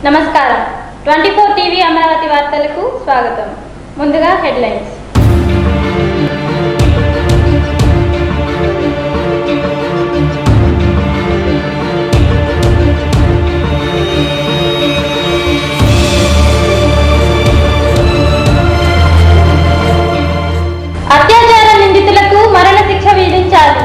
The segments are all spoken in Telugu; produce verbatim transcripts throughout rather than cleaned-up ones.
నమస్కారం ట్వంటీ ఫోర్ టీవీ అమరావతి వార్తలకు స్వాగతం. ముందుగా హెడ్లైన్స్. అత్యాచార నిందితులకు మరణ శిక్ష విధించాలి.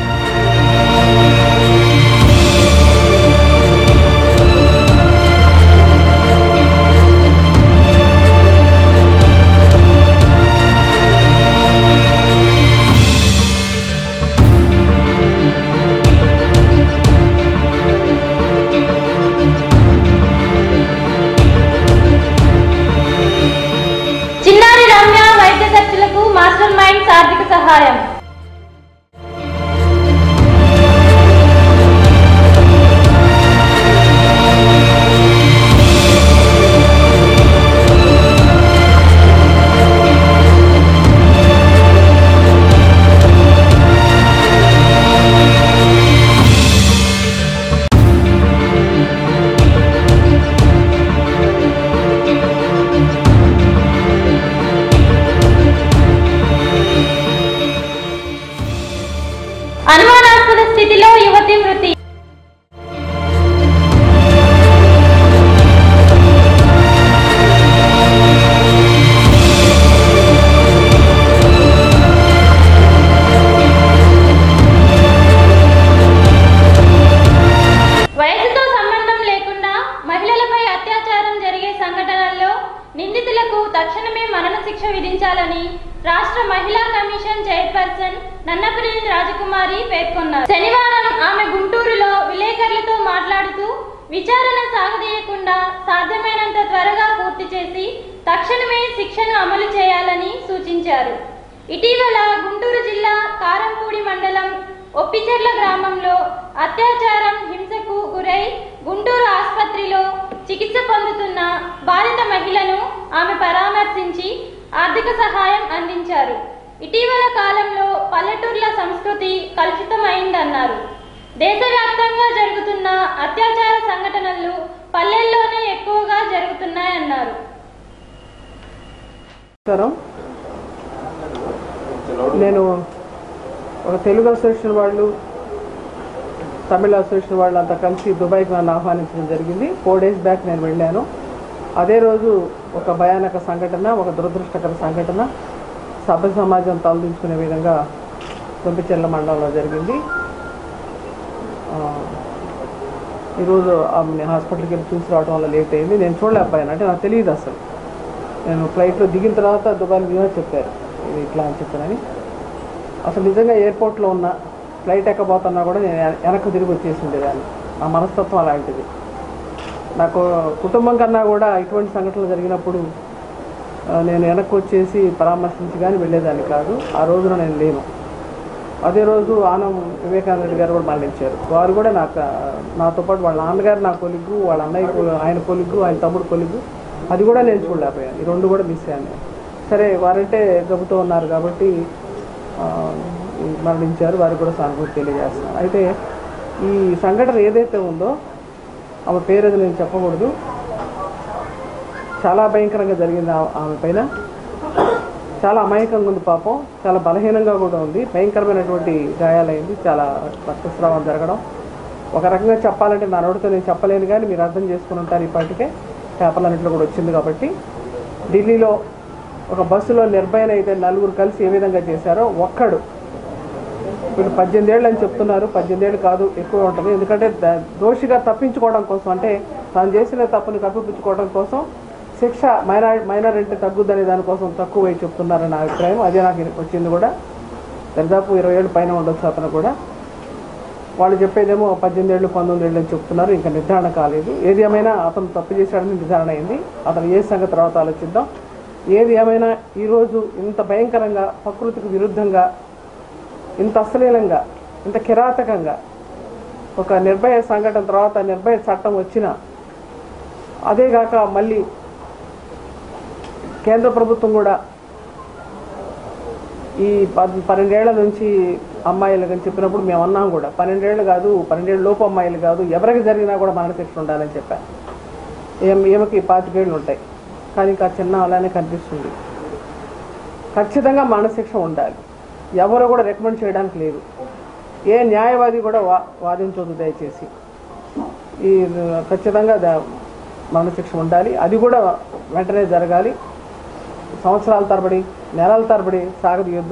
చిన్నారి రమ్య వైద్య ఖర్చులకు మాస్టర్ మైండ్స్ ఆర్థిక సహాయం. అనుమానాస్పద స్థితిలో యువతి మృతి. వయసుతో సంబంధం లేకుండా మహిళలపై అత్యాచారం జరిగే సంఘటనల్లో నిందితులకు తక్షణమే మరణ శిక్ష విధించాలని రాష్ట్ర మహిళా కమిషన్ చైర్పర్సన్ నన్నపనేని రాజకుమారి పేర్కొన్నారు. శనివారం ఆమె గుంటూరులో విలేకరులతో మాట్లాడుతూ విచారణ సాగదీయకుండా సాధ్యమైనంత త్వరగా పూర్తి చేసి తక్షణమే శిక్షను అమలు చేయాలని సూచించారు. ఇటీవల గుంటూరు జిల్లా కారంపూడి మండలం ఒప్పిచెర్ల గ్రామంలో అత్యాచారం హింసకు గురై గుంటూరు ఆసుపత్రిలో చికిత్స పొందుతున్న బాధిత మహిళను ఆమె పరామర్శించి ఆర్థిక సహాయం అందించారు. ఇటీవల కాలంలో పల్లెటూర్ల సంస్కృతి కలుషితమైందన్నారు. దేశవ్యాప్తంగా జరుగుతున్న అత్యాచార సంఘటనలు పల్లెల్లోనే ఎక్కువగా జరుగుతున్నాయన్నారు. నేను ఒక తెలుగు అసోసియేషన్ వాళ్ళు, తమిళ అసోసియేషన్ వాళ్ళు అంతా కలిసి దుబాయ్కి నన్ను ఆహ్వానించడం జరిగింది. ఫోర్ డేస్ బ్యాక్ నేను వెళ్ళాను. అదే రోజు ఒక భయానక సంఘటన, ఒక దురదృష్టకర సంఘటన సభ్య సమాజం తలదించుకునే విధంగా ఒప్పిచెర్ల మండలంలో జరిగింది. ఈరోజు ఆమె హాస్పిటల్కి వెళ్ళి చూసి రావడం వల్ల లేట్ అయింది. నేను చూడలేకపోయాను, అంటే నాకు తెలియదు అసలు. నేను ఫ్లైట్లో దిగిన తర్వాత దుబాయ్ దిగినా చెప్పారు ఇది ఇట్లా అని చెప్పానని. అసలు నిజంగా ఎయిర్పోర్ట్లో ఉన్న ఫ్లైట్ ఎక్కబోతున్నా కూడా నేను వెనక్కి తిరిగి వచ్చేసి ఉండేదాన్ని. నా మనస్తత్వం అలాంటిది. నాకు కుటుంబం కన్నా కూడా ఇటువంటి సంఘటనలు జరిగినప్పుడు నేను వెనక్కి వచ్చేసి పరామర్శించి కానీ వెళ్ళేదాన్ని కాదు. ఆ రోజున నేను లేను. అదే రోజు ఆనం వివేకానంద రెడ్డి గారు కూడా మరణించారు. వారు కూడా నాకు నాతో పాటు వాళ్ళ నాన్నగారు నా కొలిగ్గు, వాళ్ళ అన్నయ్య ఆయన కొలిగ్గు, ఆయన తమ్ముడు కొలిగ్గు, అది కూడా నేను చూడలేకపోయాను. ఈ రెండు కూడా మిస్ అయ్యాను. సరే, వారంటే గబుతో ఉన్నారు కాబట్టి మరణించారు. వారికి కూడా సానుభూతి తెలియజేస్తున్నాను. అయితే ఈ సంఘటన ఏదైతే ఉందో ఆమె పేరు నేను చెప్పకూడదు, చాలా భయంకరంగా జరిగింది ఆమె పైన. చాలా అమాయకంగా ఉంది పాపం, చాలా బలహీనంగా కూడా ఉంది. భయంకరమైనటువంటి గాయాలైంది, చాలా రక్తస్రావం జరగడం. ఒక రకంగా చెప్పాలంటే నా నోటితో నేను చెప్పలేను, కానీ మీరు అర్థం చేసుకుని ఉంటారు. ఇప్పటికే పేపర్లన్నింటిలో కూడా వచ్చింది కాబట్టి. ఢిల్లీలో ఒక బస్సులో నిర్భయన అయితే నలుగురు కలిసి ఏ విధంగా చేశారో, ఒక్కడు వీళ్ళు పద్దెనిమిది ఏళ్ళు అని చెప్తున్నారు. పద్దెనిమిది ఏళ్ళు కాదు, ఎక్కువ ఉంటుంది. ఎందుకంటే దోషిగా తప్పించుకోవడం కోసం, అంటే తాను చేసిన తప్పుని కప్పిపుచ్చుకోవడం కోసం శిక్ష మైనార్ మైనారిటీ తగ్గుద్దనే దానికోసం తక్కువ వేసి చెప్తున్నారని నా అభిప్రాయం. అదే నాకు వచ్చింది కూడా. దాదాపు ఇరవై ఏళ్ళు పైన ఉండొచ్చు అతను కూడా. వాళ్ళు చెప్పేదేమో పద్దెనిమిది ఏళ్ళు పంతొమ్మిది ఏళ్ళు అని చెప్తున్నారు. ఇంకా నిర్ధారణ కాలేదు. ఏది ఏమైనా అతను తప్పు చేశాడని నిర్ధారణ అయింది. అతను ఏ సంగతి తర్వాత ఆలోచిద్దాం. ఏది ఏమైనా ఈరోజు ఇంత భయంకరంగా, ప్రకృతికి విరుద్ధంగా, ఇంత అశ్లీలంగా, ఇంత కిరాతకంగా ఒక నిర్భయ సంఘటన తర్వాత నిర్భయ చట్టం వచ్చినా, అదేగాక మళ్ళీ కేంద్ర ప్రభుత్వం కూడా ఈ పన్నెండేళ్ల నుంచి అమ్మాయిలు అని చెప్పినప్పుడు మేము అన్నాం కూడా పన్నెండేళ్ళు కాదు పన్నెండేళ్ళ లోపు అమ్మాయిలు కాదు ఎవరికి జరిగినా కూడా మరణశిక్ష ఉండాలని చెప్పారు. ఏం ఈమెకి పాతికేళ్ళు ఉంటాయి, కానీ ఇంకా చిన్న అలానే కనిపిస్తుంది. ఖచ్చితంగా మరణశిక్ష ఉండాలి. ఎవరు కూడా రికమెండ్ చేయడానికి లేదు. ఏ న్యాయవాది కూడా వా వాదించవద్దు దయచేసి. ఈ ఖచ్చితంగా మరణశిక్ష ఉండాలి. అది కూడా వెంటనే జరగాలి. సంవత్సరాల తరబడి నెలల తరబడి సాగదీయొద్దు.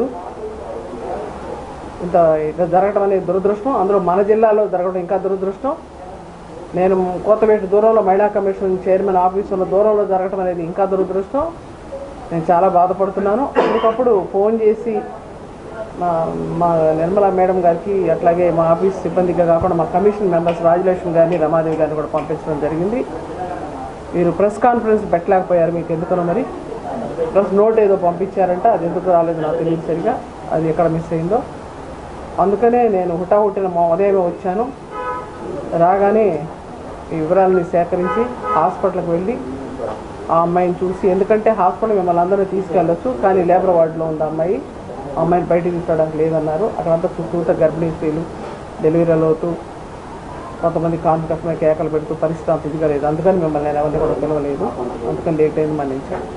ఇంత ఇట్లా జరగడం అనేది దురదృష్టం. అందులో మన జిల్లాలో జరగడం ఇంకా దురదృష్టం. నేను కోతవేటి దూరంలో మహిళా కమిషన్ చైర్మన్ ఆఫీస్ ఉన్న దూరంలో జరగడం అనేది ఇంకా దురదృష్టం. నేను చాలా బాధపడుతున్నాను. అందుకప్పుడు ఫోన్ చేసి మా మా నిర్మలా మేడం గారికి, అట్లాగే మా ఆఫీస్ సిబ్బందిగా కాకుండా మా కమిషన్ మెంబర్స్ రాజలక్ష్మి గారిని, రమాదేవి గారిని కూడా పంపించడం జరిగింది. మీరు ప్రెస్ కాన్ఫరెన్స్ పెట్టలేకపోయారు, మీకు ఎందుకనో మరి. ప్రెస్ నోట్ ఏదో పంపించారంట, అది ఎందుకు రాలేదు నాకు తెలియదు సరిగా, అది ఎక్కడ మిస్ అయిందో. అందుకనే నేను హుటాహుటిన మా ఉదయమే వచ్చాను. రాగానే ఈ వివరాలని సేకరించి హాస్పిటల్కి వెళ్ళి ఆ అమ్మాయిని చూసి, ఎందుకంటే హాస్పిటల్ మిమ్మల్ని అందరినీ తీసుకెళ్ళొచ్చు, కానీ లేబర్ వార్డులో ఉంది అమ్మాయి, ఆ అమ్మాయిని బయటికి తీసుకోవడానికి లేదన్నారు. అక్కడంతా చుట్టూతో గర్భిణీ స్త్రీలు డెలివరీలు అవుతూ కొంతమంది కాన్ఫిడెన్స్ కేకలు పెడుతూ పరిస్థితి అంత ఇదిగా లేదు. అందుకని మిమ్మల్ని నేను ఎవరిని కూడా పిలవలేదు. అందుకని లేట్ అయింది మన్నించాను.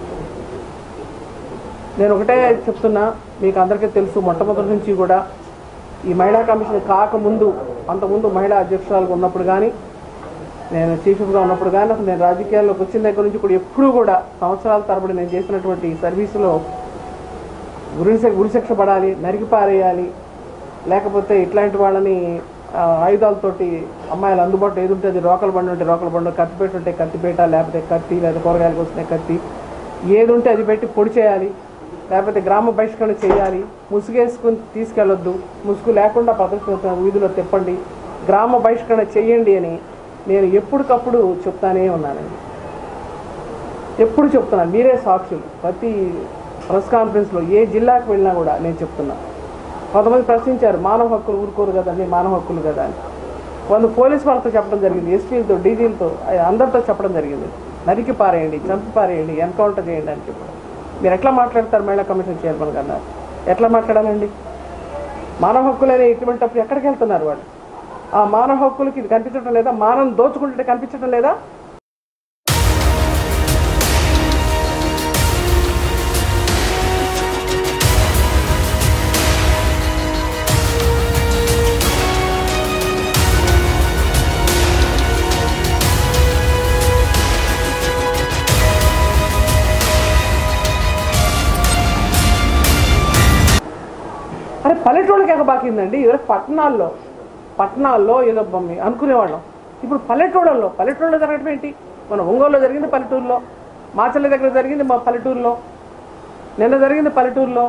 నేను ఒకటే చెప్తున్నా, మీకు అందరికీ తెలుసు, మొట్టమొదటి నుంచి కూడా ఈ మహిళా కమిషన్ కాకముందు, అంతకుముందు మహిళా అధ్యక్షురాలుగా ఉన్నప్పుడు కానీ, నేను చీఫ్గా ఉన్నప్పుడు కానీ, అసలు నేను రాజకీయాల్లోకి వచ్చిన దగ్గర నుంచి కూడా ఎప్పుడూ కూడా సంవత్సరాల తరబడి నేను చేసినటువంటి సర్వీసులో గురిశ గురిశిక్ష పడాలి, నరికి పారేయాలి, లేకపోతే ఇట్లాంటి వాళ్ళని ఆయుధాలతోటి అమ్మాయిలు అందుబాటులో ఏది ఉంటే అది, రోకల బండి ఉంటే రోకల బండి, కత్తిపేట ఉంటే కత్తిపేట, లేకపోతే కత్తి, లేదా కూరగాయలకు వస్తున్నాయి కత్తి, ఏది ఉంటే అది పెట్టి పొడి చేయాలి, లేకపోతే గ్రామ బహిష్కరణ చేయాలి. ముసుగేసుకుని తీసుకెళ్ళొద్దు, ముసుగు లేకుండా ప్రదర్శన వీధిలో తిప్పండి, గ్రామ బహిష్కరణ చెయ్యండి అని నేను ఎప్పటికప్పుడు చెప్తానే ఉన్నానండి. ఎప్పుడు చెప్తున్నాను, మీరే సాక్షులు. ప్రతి ప్రెస్ కాన్ఫరెన్స్లో ఏ జిల్లాకు వెళ్ళినా కూడా నేను చెప్తున్నా. కొంతమంది ప్రశ్నించారు, మానవ హక్కులు ఊరుకోరు కదండి, మానవ హక్కులు కదా అని. కొంత పోలీసు వాళ్ళతో చెప్పడం జరిగింది, ఎస్పీలతో, డీజీలతో, అందరితో చెప్పడం జరిగింది. నరికి పారేయండి, చంపి పారేయండి, ఎన్కౌంటర్ చేయండి అని చెప్పడం. మీరు ఎట్లా మాట్లాడతారు మహిళా కమిషన్ చైర్మన్ గారు? ఎట్లా మాట్లాడాలండి? మానవ హక్కులు అనే ఇటువంటిప్పుడు ఎక్కడికి వెళ్తున్నారు వాళ్ళు? ఆ మానవ హక్కులకి ఇది కనిపించడం లేదా? మానవం దోచుకుంటుంటే కనిపించడం లేదా? అరే పల్లెటూళ్ళకి ఎగబాకిందండి. ఎవరికి పట్టణాల్లో పట్టణాల్లో ఏదో అనుకునేవాళ్ళం. ఇప్పుడు పల్లెటూళ్ళల్లో పల్లెటూళ్ళలో జరగడం ఏంటి? మన ఒంగోలులో జరిగింది పల్లెటూరులో, మాచల్ల దగ్గర జరిగింది మా పల్లెటూరులో, నిన్న జరిగింది పల్లెటూరులో,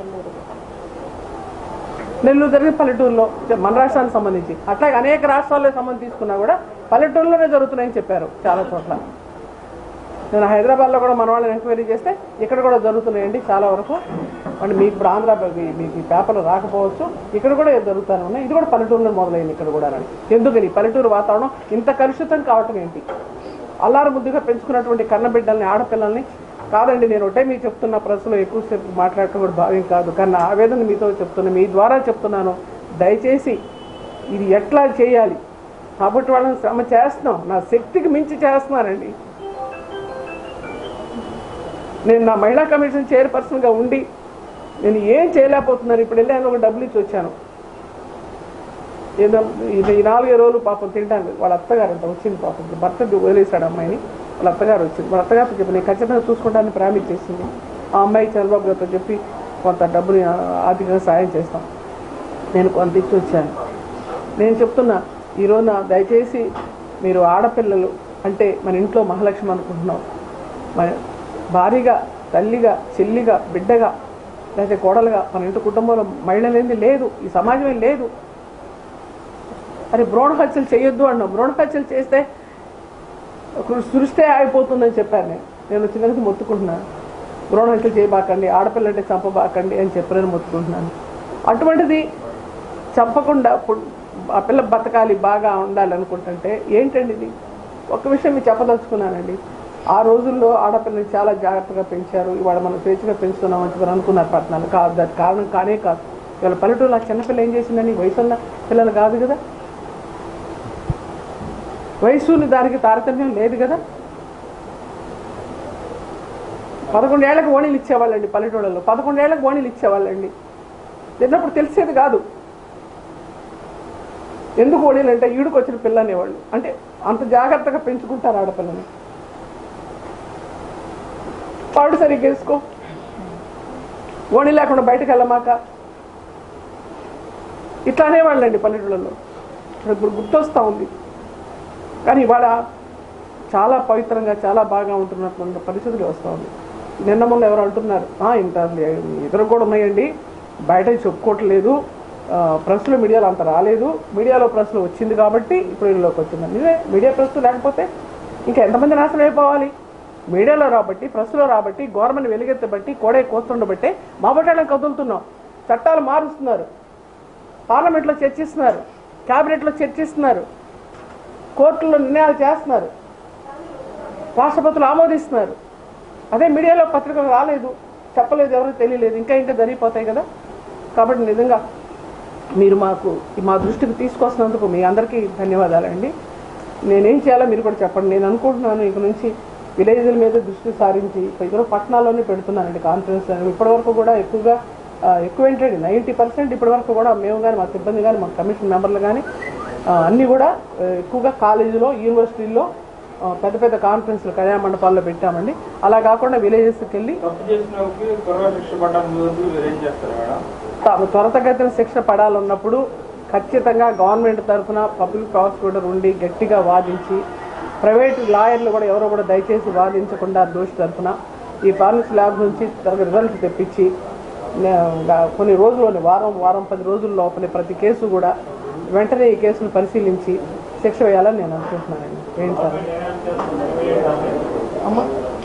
నెల్లూరు జరిగింది పల్లెటూరులో, మన రాష్ట్రానికి సంబంధించి. అట్లాగే అనేక రాష్ట్రాల్లో సంబంధం తీసుకున్నా కూడా పల్లెటూరులోనే జరుగుతున్నాయని చెప్పారు చాలా చోట్ల. నేను హైదరాబాద్లో కూడా మన వాళ్ళని ఎంక్వైరీ చేస్తే ఇక్కడ కూడా జరుగుతున్నాయండి చాలా వరకు. అంటే మీకు ఇప్పుడు ఆంధ్ర మీకు ఈ పేపర్లు రాకపోవచ్చు, ఇక్కడ కూడా జరుగుతూనే ఉన్నాయి. ఇది కూడా పల్లెటూరులో మొదలైంది ఇక్కడ కూడా. ఎందుకని పల్లెటూరు వాతావరణం ఇంత కలుషితం కావటం ఏంటి? అల్లారు ముద్దుగా పెంచుకున్నటువంటి కన్నబిడ్డల్ని, ఆడపిల్లల్ని కాదండి. నేను ఒకటే మీకు చెప్తున్న, ప్రశ్నలో ఎక్కువసేపు మాట్లాడటం కూడా భావ్యం కాదు, కానీ నా ఆవేదన మీతో చెప్తున్నా, మీ ద్వారా చెప్తున్నాను. దయచేసి ఇది ఎట్లా చేయాలి కాబట్టి వాళ్ళని శ్రమ చేస్తున్నాం, నా శక్తికి మించి చేస్తున్నానండి. నేను నా మహిళా కమిషన్ చైర్పర్సన్గా ఉండి నేను ఏం చేయలేకపోతున్నాను. ఇప్పుడు వెళ్ళి ఆయన ఒక డబ్బులు ఇచ్చి వచ్చాను. ఏదో ఈ నాలుగే రోజులు పాపం తినడానికి వాళ్ళ అత్తగారు అంట వచ్చింది. పాపం భర్త వదిలేశాడు అమ్మాయిని, వాళ్ళ అత్తగారు వచ్చింది. వాళ్ళ అత్తగారితో చెప్పి నేను ఖచ్చితంగా చూసుకుంటానని ప్రామిస్ చేసింది. ఆ అమ్మాయి చంద్రబాబు గారితో చెప్పి కొంత డబ్బుని ఆర్థికంగా సాయం చేస్తాం. నేను కొంత ఇచ్చి వచ్చాను. నేను చెప్తున్నా, ఈరోజున దయచేసి మీరు ఆడపిల్లలు అంటే మన ఇంట్లో మహాలక్ష్మి అనుకుంటున్నాం. మన భార్యగా, తల్లిగా, చెల్లిగా, బిడ్డగా, లేకపోతే కోడలుగా మన ఇంటి కుటుంబంలో మహిళలేంది లేదు, ఈ సమాజమే లేదు. అరే భ్రూణ హత్యలు చేయొద్దు అన్నాం. భ్రూణ హత్యలు చేస్తే సృష్టి అయిపోతుందని చెప్పాను. నేను నేను చిన్నది మొత్తుకుంటున్నాను. భ్రూణ హత్యలు చేయబాకండి, ఆడపిల్లంటే చంపబాకండి అని చెప్పారని మొత్తుకుంటున్నాను. అటువంటిది చంపకుండా ఆ పిల్ల బతకాలి, బాగా ఉండాలి అనుకుంటుంటే ఏంటండి ఇది? ఒక్క విషయం మీకు చెప్పదలుచుకున్నానండి. ఆ రోజుల్లో ఆడపిల్లని చాలా జాగ్రత్తగా పెంచారు. ఇవాళ మనం స్వేచ్ఛగా పెంచుతున్నాం అని చెప్పి అనుకున్నారు పట్టణాలు. కాదు, దానికి కారణం కానే కాదు. ఇవాళ పల్లెటూరులో ఆ చిన్నపిల్ల ఏం చేసిందని? వయసున్న పిల్లలు కాదు కదా, వయసుని దానికి తారతమ్యం లేదు కదా. పదకొండేళ్లకు ఓణీలు ఇచ్చేవాళ్ళండి పల్లెటూళ్ళలో, పదకొండేళ్లకు ఓణీలు ఇచ్చేవాళ్ళండి. తిన్నప్పుడు తెలిసేది కాదు ఎందుకు ఓణీలు అంటే ఈడుకు వచ్చిన పిల్ల అనేవాళ్ళు. అంటే అంత జాగ్రత్తగా పెంచుకుంటారు ఆడపిల్లని. పాడు సరిగ్గా వేసుకో, ఓణీ లేకుండా బయటకు వెళ్ళమాక, ఇట్లా అనేవాళ్ళండి పల్లెటూళ్ళలో. ఇప్పుడు గుర్తొస్తూ ఉంది. కానీ ఇవాళ చాలా పవిత్రంగా చాలా బాగా ఉంటున్నటువంటి పరిస్థితులు వస్తూ ఉంది. నిన్న మొన్న ఎవరు అంటున్నారు ఇంత ఎదురు కూడా ఉన్నాయండి, బయట చెప్పుకోవట్లేదు, ప్రెస్లో మీడియాలో అంత రాలేదు, మీడియాలో ప్రెస్లో వచ్చింది కాబట్టి ఇప్పుడు వీళ్ళలోకి వచ్చిందండి. ఇదే మీడియా ప్రెస్ లేకపోతే ఇంకా ఎంతమంది నాశనం అయిపోవాలి. మీడియాలో రాబట్టి, ప్రెస్లో రాబట్టి, గవర్నమెంట్ వెలుగెత్తబట్టి, కోడే కోస్తుండబట్టే మా బట్టాలను కదులుతున్నాం. చట్టాలు మారుస్తున్నారు, పార్లమెంట్లో చర్చిస్తున్నారు, క్యాబినెట్లో చర్చిస్తున్నారు, కోర్టుల్లో నిర్ణయాలు చేస్తున్నారు, రాష్ట్రపతులు ఆమోదిస్తున్నారు. అదే మీడియాలో పత్రికలు రాలేదు, చెప్పలేదు, ఎవరికి తెలియలేదు, ఇంకా ఇంకా జరిగిపోతాయి కదా. కాబట్టి నిజంగా మీరు మాకు మా దృష్టికి తీసుకొస్తున్నందుకు మీ అందరికీ ధన్యవాదాలండి. నేనేం చేయాలో మీరు కూడా చెప్పండి. నేను అనుకుంటున్నాను ఇక నుంచి విలేజ్ల మీద దృష్టి సారించి ఇతర పట్టణాల్లోనే పెడుతున్నానండి కాన్ఫరెన్స్. ఇప్పటివరకు కూడా ఎక్కువగా ఎక్కువ ఏంటండి నైంటీ పర్సెంట్ ఇప్పటివరకు కూడా మేము కానీ మా సిబ్బంది కానీ మా కమిషన్ మెంబర్లు కానీ అన్నీ కూడా ఎక్కువగా కాలేజీలో యూనివర్సిటీల్లో పెద్ద పెద్ద కాన్ఫరెన్స్లు కళ్యాణ మండపాల్లో పెట్టామండి. అలా కాకుండా విలేజెస్కి వెళ్ళి త్వరితగతిన శిక్ష పడాలన్నప్పుడు ఖచ్చితంగా గవర్నమెంట్ తరఫున పబ్లిక్ ప్రాసిక్యూటర్ ఉండి గట్టిగా వాదించి, ప్రైవేటు లాయర్లు కూడా ఎవరో కూడా దయచేసి వాదించకుండా దోషి తరఫున ఈ ఫారెన్సిక్ ల్యాబ్ నుంచి తనకు రిజల్ట్ తెప్పించి కొన్ని రోజుల్లోనే వారం వారం పది రోజుల లోపలే ప్రతి కేసు కూడా వెంటనే ఈ కేసును పరిశీలించి శిక్ష వేయాలని నేను అనుకుంటున్నానండి. ఏంటి సార్ అమ్మా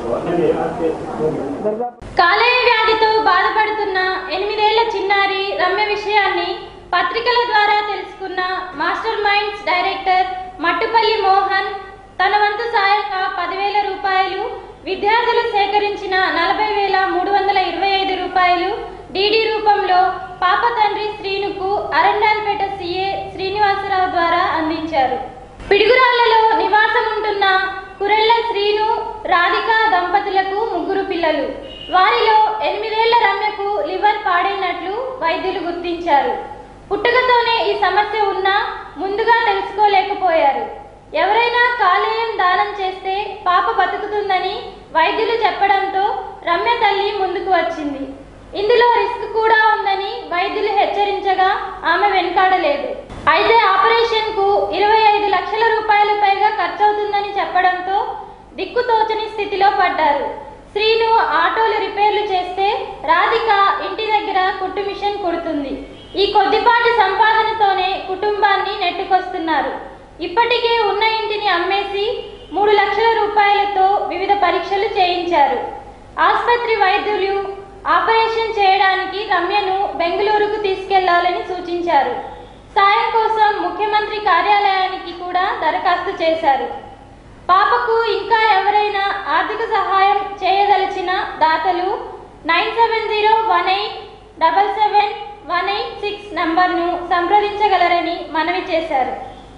కాలేయ వ్యాధితో బాధపడుతున్న ఎనిమిదేళ్ల చిన్నారి రమ్య విషయాన్ని పత్రికల ద్వారా తెలుసుకున్న Master Minds director Mattupalli Mohan తన వంతు సాయంగా పదివేల రూపాయలు, విద్యార్థులు సేకరించిన నలభై వేల మూడు వందల ఇరవై ఐదు రూపాయలు డీడీ రూపంలో పాప తండ్రి శ్రీనుకు అరండాల్పేట సీఏ శ్రీనివాసరావు ద్వారా అందించారు. పిడుగురాళ్లలో నివాసం ఉంటున్న కురెళ్ల శ్రీను, రాధిక దంపతులకు ముగ్గురు పిల్లలు. వారిలో ఎనిమిదేళ్ల రమ్యకు లివర్ పాడైనట్లు వైద్యులు గుర్తించారు. పుట్టుకతోనే ఈ సమస్య ఉన్నా ముందుగా తెలుసుకోలేకపోయారు. ఎవరైనా కాలేయం దానం చేస్తే పాప బతుకుతుందని వైద్యులు చెప్పడంతో రమ్య తల్లి ముందుకు వచ్చింది. ఇందులో రిస్క్ కూడా ఉందని వైద్యులు హెచ్చరించగా ఆమె వెనుకాడలేదు. అయితే ఆపరేషన్ కు ఇరవై ఐదు లక్షల రూపాయల పైగా ఖర్చవుతుందని చెప్పడంతో దిక్కుతోచని స్థితిలో పడ్డారు. శ్రీను ఆటోలు రిపేర్లు చేస్తే రాధిక ఇంటి దగ్గర కుట్టు మిషన్ కుడుతుంది. ఈ కొద్దిపాటి సంపాదనతోనే కుటుంబాన్ని నెట్టుకొస్తున్నారు. ఇప్పటికే ఉన్న ఇంటిని అమ్మేసి మూడు లక్షల రూపాయలతో వివిధ పరీక్షలు చేయించారు. ఆసుపత్రి వైద్యులు ఆపరేషన్ చేయడానికి రమ్యను బెంగళూరుకు తీసుకెళ్లాలని సూచించారు. సాయం కోసం ముఖ్యమంత్రి కార్యాలయానికి కూడా దరఖాస్తు చేశారు. పాపకు ఇంకా ఎవరైనా ఆర్థిక సహాయం చేయదలిచిన దాతలు nine seven zero one eight double seven one eight six నంబర్ను సంప్రదించగలరని మనవి చేశారు.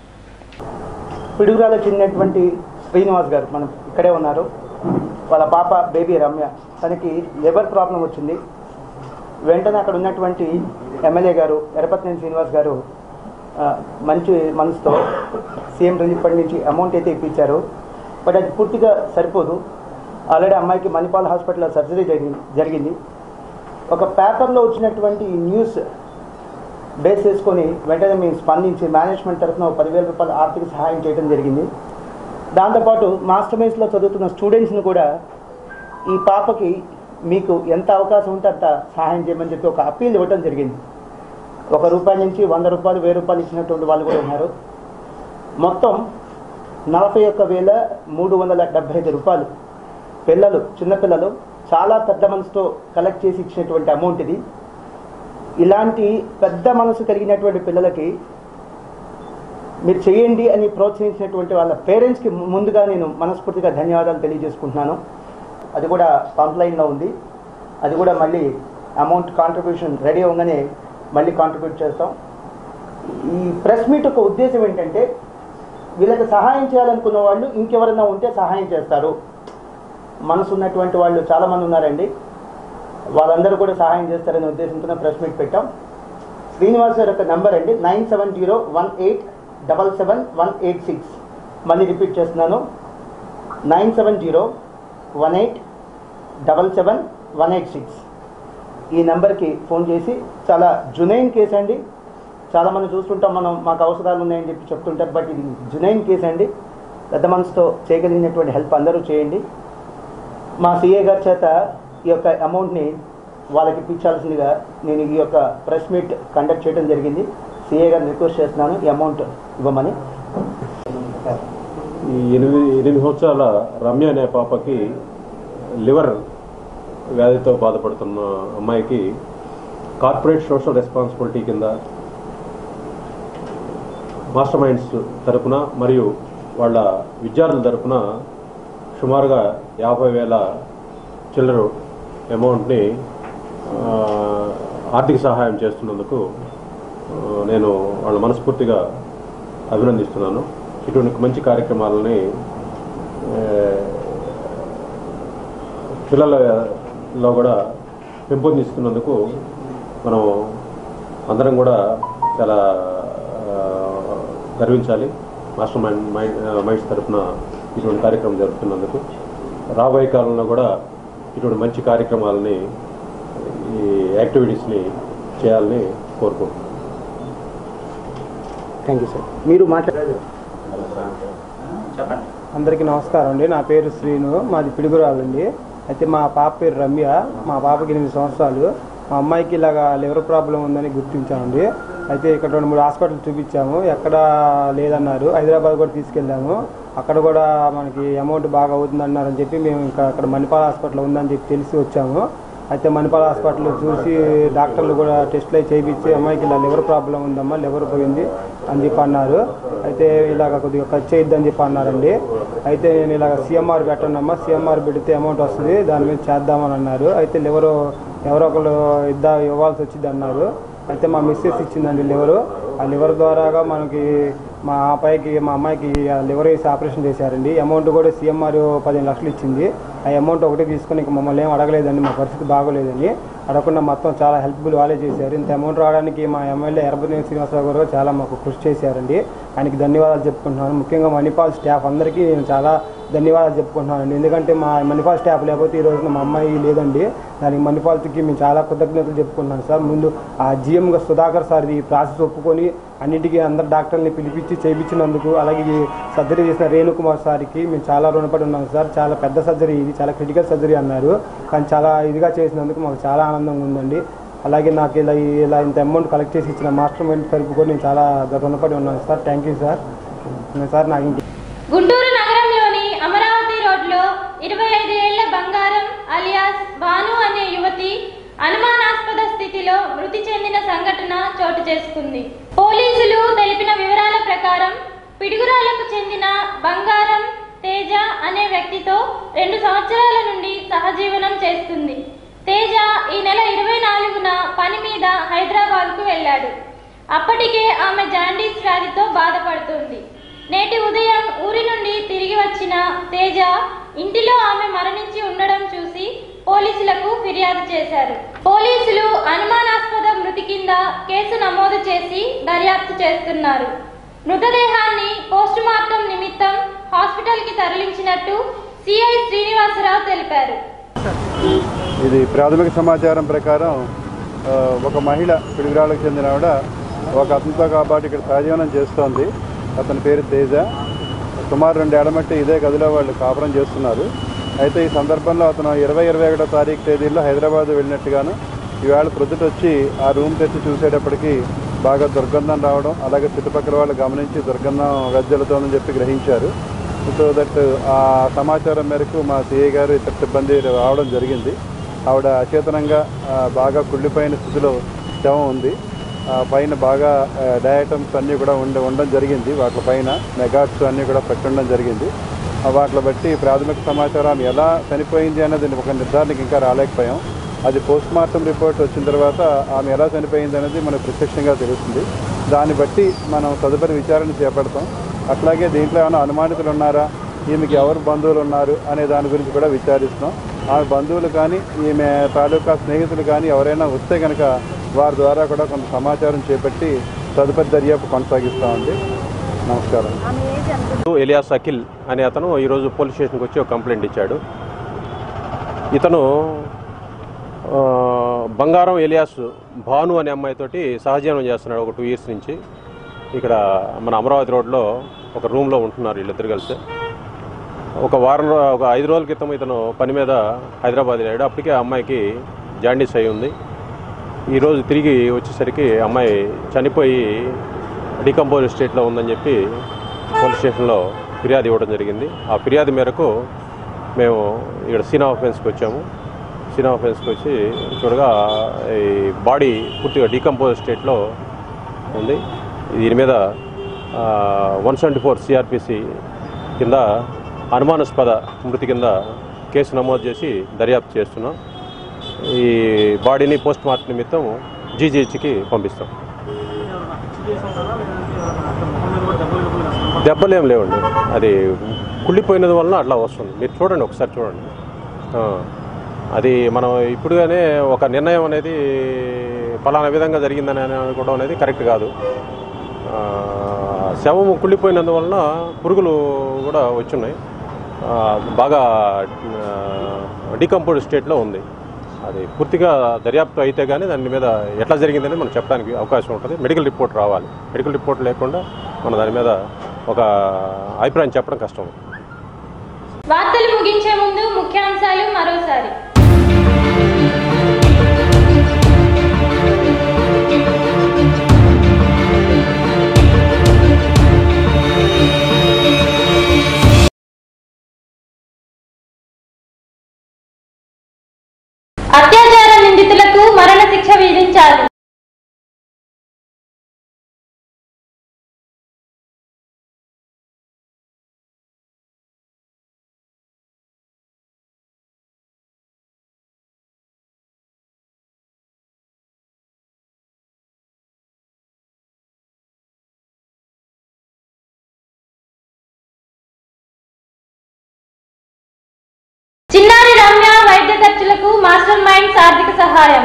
పిడుగురాలో చెందినటువంటి శ్రీనివాస్ గారు మనం ఇక్కడే ఉన్నారు. వాళ్ళ పాప బేబీ రమ్య, తనకి లివర్ ప్రాబ్లం వచ్చింది. వెంటనే అక్కడ ఉన్నటువంటి ఎమ్మెల్యే గారు ఎరపతినేని శ్రీనివాస్ గారు మంచి మనసుతో సీఎం రిలీఫ్ ఫండ్ నుంచి అమౌంట్ అయితే ఇప్పించారు. బట్ అది పూర్తిగా సరిపోదు. ఆల్రెడీ అమ్మాయికి మణిపాల్ హాస్పిటల్లో సర్జరీ జరిగింది జరిగింది ఒక పేపర్లో వచ్చినటువంటి న్యూస్ బేస్ చేసుకొని వెంటనే మేము స్పందించి మేనేజ్మెంట్ తరఫున పదివేల రూపాయలు ఆర్థిక సహాయం చేయడం జరిగింది. దాంతోపాటు మాస్టర్ మైండ్స్లో చదువుతున్న స్టూడెంట్స్ని కూడా ఈ పాపకి మీకు ఎంత అవకాశం ఉంటే అంత సహాయం చేయమని చెప్పి ఒక అప్పీల్ ఇవ్వడం జరిగింది. ఒక రూపాయి నుంచి వంద రూపాయలు వెయ్యి రూపాయలు ఇచ్చినటువంటి వాళ్ళు కూడా ఉన్నారు. మొత్తం నలభై ఒక్క వేల మూడు వందల డెబ్బై ఐదు రూపాయలు పిల్లలు చిన్నపిల్లలు చాలా పెద్ద మనసుతో కలెక్ట్ చేసి ఇచ్చినటువంటి అమౌంట్ ఇది. ఇలాంటి పెద్ద మనసు కలిగినటువంటి పిల్లలకి మీరు చేయండి అని ప్రోత్సహించినటువంటి వాళ్ళ పేరెంట్స్కి ముందుగా నేను మనస్ఫూర్తిగా ధన్యవాదాలు తెలియజేసుకుంటున్నాను. అది కూడా పంప్లైన్లో ఉంది. అది కూడా మళ్ళీ అమౌంట్ కాంట్రిబ్యూషన్ రెడీ అవ్వగానే మళ్ళీ కాంట్రిబ్యూట్ చేస్తాం. ఈ ప్రెస్ మీట్ యొక్క ఉద్దేశం ఏంటంటే వీళ్ళకి సహాయం చేయాలనుకున్న వాళ్ళు ఇంకెవరైనా ఉంటే సహాయం చేస్తారు. మనసు ఉన్నటువంటి వాళ్ళు చాలామంది ఉన్నారండి. వాళ్ళందరూ కూడా సహాయం చేస్తారనే ఉద్దేశంతో ప్రెస్ మీట్ పెట్టాం. శ్రీనివాస్ గారి యొక్క నెంబర్ అండి nine seven zero one eight double seven one eight six. మళ్ళీ రిపీట్ చేస్తున్నాను, nine seven zero one eight double seven one eight six. ఈ నెంబర్కి ఫోన్ చేసి, చాలా జునైన్ కేసు అండి, చాలామంది చూస్తుంటాం మనం, మాకు అవసరాలు ఉన్నాయని చెప్పి చెప్తుంటారు, బట్ ఇది జునైన్ కేసు అండి. పెద్ద మనసుతో చేయగలిగినటువంటి హెల్ప్ అందరూ చేయండి. మా సిఏ గారి చేత ఈ యొక్క అమౌంట్ని వాళ్ళకి ఇప్పించాల్సిందిగా నేను ఈ యొక్క ప్రెస్ మీట్ కండక్ట్ చేయడం జరిగింది. సిఏ గారిని రిక్వెస్ట్ చేస్తున్నాను ఈ అమౌంట్ ఇవ్వమని. ఈ ఎనిమిది ఎనిమిది సంవత్సరాల రమ్య అనే పాపకి లివర్ వ్యాధితో బాధపడుతున్న అమ్మాయికి కార్పొరేట్ సోషల్ రెస్పాన్సిబిలిటీ కింద మాస్టర్ మైండ్స్ తరపున మరియు వాళ్ళ విద్యార్థుల తరపున సుమారుగా యాభై వేల చిల్లర అమౌంట్ని ఆర్థిక సహాయం చేస్తున్నందుకు నేను వాళ్ళ మనస్ఫూర్తిగా అభినందిస్తున్నాను. ఇటువంటి మంచి కార్యక్రమాలని పిల్లలలో కూడా పెంపొందిస్తున్నందుకు మనం అందరం కూడా చాలా గర్వించాలి. మాస్టర్ మైండ్ మైండ్ మైండ్స్ తరఫున ఇటువంటి కార్యక్రమం జరుపుతున్నందుకు రాబోయే కాలంలో కూడా ఇటువంటి మంచి కార్యక్రమాలని, ఈ యాక్టివిటీస్ని చేయాలని కోరుకుంటున్నాను. Thank you sir. మీరు మాట్లాడారు. అందరికీ నమస్కారం అండి. నా పేరు శ్రీను, మాది పిడుగురాలు అండి. అయితే మా పాప పేరు రమ్య. మా పాపకి ఎనిమిది సంవత్సరాలు. మా అమ్మాయికి ఇలాగా లివర్ ప్రాబ్లం ఉందని గుర్తించామండి. అయితే ఇక్కడ రెండు మూడు హాస్పిటల్ చూపించాము, ఎక్కడ లేదన్నారు. హైదరాబాద్ కూడా తీసుకెళ్ళాము, అక్కడ కూడా మనకి అమౌంట్ బాగా అవుతుంది అన్నారని చెప్పి మేము ఇంకా అక్కడ మణిపాల్ హాస్పిటల్ ఉందని చెప్పి తెలిసి వచ్చాము. అయితే మణిపాల్ హాస్పిటల్ చూసి డాక్టర్లు కూడా టెస్ట్లు అయి చేయించి అమ్మాయికి ఇలా లివర్ ప్రాబ్లం ఉందమ్మా, లివర్ పోయింది అని చెప్పి అన్నారు. అయితే ఇలాగ కొద్దిగా ఖర్చు అయ్యిద్దని చెప్పి అన్నారండి. అయితే నేను ఇలాగ సిఎంఆర్ పెట్టండి అమ్మా, సిఎంఆర్ పెడితే అమౌంట్ వస్తుంది, దాని మీద చేద్దామని అన్నారు. అయితే లివరు ఎవరో ఒకరు ఇద్దా ఇవ్వాల్సి వచ్చింది అన్నారు. అయితే మా మిస్సెస్ ఇచ్చిందండి లివరు. ఆ లివర్ ద్వారాగా మనకి మా అబ్బాయికి మా అమ్మాయికి లివర్ వేసి ఆపరేషన్ చేశారండి. అమౌంట్ కూడా సీఎంఆర్ పదిహేను లక్షలు ఇచ్చింది. ఆ అమౌంట్ ఒకటి తీసుకొని ఇంక మమ్మల్ని ఏం అడగలేదండి, మా పరిస్థితి బాగోలేదని. అడగకుండా మొత్తం చాలా హెల్ప్ఫుల్ వాళ్ళే చేశారు. ఇంత అమౌంట్ రావడానికి మా ఎమ్మెల్యే ఎర్రపతి శ్రీనివాసరావు గారు చాలా మాకు కృషి చేశారండి. ఆయనకి ధన్యవాదాలు చెప్పుకుంటున్నాను. ముఖ్యంగా మణిపాల్ స్టాఫ్ అందరికీ నేను చాలా ధన్యవాదాలు చెప్పుకుంటున్నానండి. ఎందుకంటే మా మణిపాల్ స్టాఫ్ లేకపోతే ఈ రోజున మా అమ్మాయి లేదండి. దానికి మణిపాల్కి మేము చాలా కృతజ్ఞతలు చెప్పుకుంటున్నాను సార్. ముందు ఆ జిఎంగా సుధాకర్ సార్ ఈ ప్రాసెస్ ఒప్పుకొని అన్నిటికీ అందరు డాక్టర్ని పిలిపించి చేయించినందుకు, అలాగే సర్జరీ చేసిన రేణుకుమార్ సార్కి మేము చాలా రుణపడి ఉన్నాం సార్. చాలా పెద్ద సర్జరీ, ఇది చాలా క్రిటికల్ సర్జరీ అన్నారు, కానీ చాలా ఇదిగా చేసినందుకు మాకు చాలా ఆనందంగా ఉందండి. అలాగే నాకు ఇలా ఇలా ఇంత అమౌంట్ కలెక్ట్ చేసి ఇచ్చిన మాస్టర్ మైండ్ తరపు కూడా నేను చాలా రుణపడి ఉన్నాను sir. Thank you sir. Sir నాకు గుంటూరు నగరంలోని అమరావతి రోడ్లో ఇరవై ఐదు ఏళ్ల బంగారం అలియాస్ భాను అనే యువతి అనుమానాస్పద స్థితిలో మృతి చెందిన సంఘటన చోటు చేసుకుంది. పోలీసులు తెలిపిన వివరాల ప్రకారం పిడుగురాలకు చెందిన బంగారం తేజ అనే వ్యక్తితో రెండు సంవత్సరాల నుండి సహజీవనం చేస్తుంది. తేజ ఈ నెల ఇరవై నాలుగున పని మీద హైదరాబాద్కు వెళ్ళాడు. అప్పటికే ఆమె జాండీస్ వ్యాధితో బాధపడుతుంది. నేటి ఉదయం ఊరి నుండి తిరిగి వచ్చిన తేజ ఇంటిలో ఆమె మరణించి ఉండడం చూసి పోలీసులకు ఫిర్యాదు చేశారు. పోలీసులు అనుమానాస్పద మృతి కింద కేసు నమోదు చేసి దర్యాప్తు చేస్తున్నారు. మృతదేహాన్ని పోస్టుమార్టం నిమిత్తం హాస్పిటల్కి తరలించినట్టు సిఐ శ్రీనివాసరావు తెలిపారు. ఇది ప్రాథమిక సమాచారం ప్రకారం ఒక మహిళ పిడుగురాళ్ళకు చెందిన ఆవిడ ఒక అతనితో కాబట్టి ఇక్కడ సహజీవనం చేస్తోంది. అతని పేరు తేజ. సుమారు రెండు ఏళ్లమట్టి ఇదే గదిలో వాళ్ళు కాపురం చేస్తున్నారు. అయితే ఈ సందర్భంలో అతను ఇరవై ఇరవై ఒకటో తారీఖు తేదీలో హైదరాబాద్ వెళ్ళినట్టుగాను ఈవేళ ప్రొద్దుట వచ్చి ఆ రూమ్ తెచ్చి చూసేటప్పటికి బాగా దుర్గంధం రావడం, అలాగే చుట్టుపక్కల వాళ్ళు గమనించి దుర్గంధం వెజ్జలుతోందని చెప్పి గ్రహించారు. సో దట్ ఆ సమాచారం మేరకు మా సిఐ గారు ఇతర సిబ్బంది రావడం జరిగింది. ఆవిడ అచేతనంగా బాగా కుళ్ళిపోయిన స్థితిలో శవం ఉంది. పైన బాగా డయాటమ్స్ అన్నీ కూడా ఉండ ఉండడం జరిగింది. వాటి పైన మెగాట్స్ అన్నీ కూడా పెట్టడం జరిగింది. వాటిని బట్టి ప్రాథమిక సమాచారం ఆమె ఎలా చనిపోయింది అనేది ఒక నిర్ధారణకి ఇంకా రాలేకపోయాం. అది పోస్ట్ మార్టం రిపోర్ట్ వచ్చిన తర్వాత ఆమె ఎలా చనిపోయింది అనేది మనకు ప్రత్యక్షంగా తెలుస్తుంది. దాన్ని బట్టి మనం తదుపరి విచారణ చేపడతాం. అట్లాగే దీంట్లో ఏమైనా అనుమానితులు ఉన్నారా, ఈమెకి ఎవరు బంధువులు ఉన్నారు అనే దాని గురించి కూడా విచారిస్తున్నాం. ఆమె బంధువులు కానీ ఈమె తాలూకా స్నేహితులు కానీ ఎవరైనా వస్తే కనుక వారి ద్వారా కూడా కొంత సమాచారం చేపట్టి తదుపరి దర్యాప్తు కొనసాగిస్తామండి. నమస్కారం. ఎలియాస్ అఖిల్ అనే అతను ఈరోజు పోలీస్ స్టేషన్కి వచ్చి ఒక కంప్లైంట్ ఇచ్చాడు. ఇతను బంగారం ఎలియాస్ భాను అనే అమ్మాయితోటి సహజీవనం చేస్తున్నాడు ఒక టూ ఇయర్స్ నుంచి. ఇక్కడ మన అమరావతి రోడ్లో ఒక రూమ్లో ఉంటున్నారు వీళ్ళిద్దరు కలిసి. ఒక వారం ఒక ఐదు రోజుల క్రితం ఇతను పని మీద హైదరాబాద్ వెళ్ళాడు. అప్పటికే ఆ అమ్మాయికి జాండీస్ అయి ఉంది. ఈరోజు తిరిగి వచ్చేసరికి అమ్మాయి చనిపోయి డికంపోజ్ స్టేట్లో ఉందని చెప్పి పోలీస్ స్టేషన్లో ఫిర్యాదు ఇవ్వడం జరిగింది. ఆ ఫిర్యాదు మేరకు మేము ఇక్కడ సీన్ ఆఫ్ అఫెన్స్కి వచ్చాము. సీన్ ఆఫ్ అఫెన్స్కి వచ్చి చూడగా ఈ బాడీ పూర్తిగా డికంపోజ్ స్టేట్లో ఉంది. దీని మీద వన్ సెవెంటీ ఫోర్ సిఆర్పిసి కింద అనుమానాస్పద మృతి కింద కేసు నమోదు చేసి దర్యాప్తు చేస్తున్నాం. ఈ బాడీని పోస్ట్ మార్టం నిమిత్తం జీజీహెచ్కి పంపిస్తాం. దెబ్బలు ఏం లేవండి, అది కుళ్ళిపోయినది వలన అట్లా వస్తుంది. మీరు చూడండి, ఒకసారి చూడండి. అది మనం ఇప్పుడుగానే ఒక నిర్ణయం అనేది ఫలానా విధంగా జరిగిందని అనుకోవడం అనేది కరెక్ట్ కాదు. శవము కుళ్ళిపోయినందువలన పురుగులు కూడా వచ్చున్నాయి. బాగా డికంపోజ్ స్టేట్లో ఉంది. అది పూర్తిగా దర్యాప్తు అయితే కానీ దాని మీద ఎట్లా జరిగిందని మనం చెప్పడానికి అవకాశం ఉంటుంది. మెడికల్ రిపోర్ట్ రావాలి. మెడికల్ రిపోర్ట్ లేకుండా మనం దాని మీద ఒక అభిప్రాయం చెప్పడం కష్టం. వార్తలు ముగించే ముందు ముఖ్యాంశాలు మరోసారి. అత్యాచార నిందితులకు మరణ శిక్ష విధించాలి. చిన్నారి రమ్య వైద్య ఖర్చులకు మాస్టర్ మైండ్స్ ఆర్థిక సహాయం.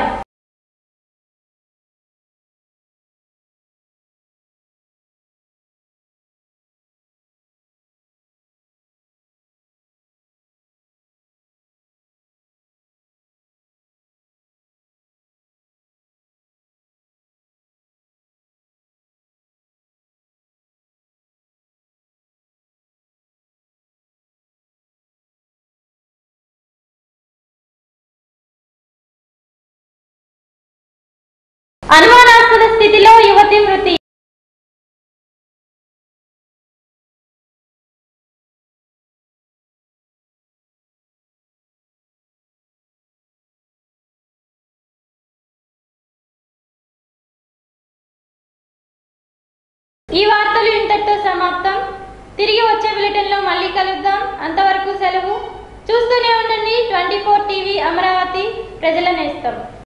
అనుమానాస్పద స్థితిలో యువతి మృతి. ఈ వార్తలు ఇంతటితో సమాప్తం. తిరిగి వచ్చే బులెటిన్లో మళ్ళీ కలుద్దాం. అంతవరకు సెలవు. చూస్తూనే ఉండండి ట్వంటీ ఫోర్ టీవీ అమరావతి, ప్రజల నేస్తం.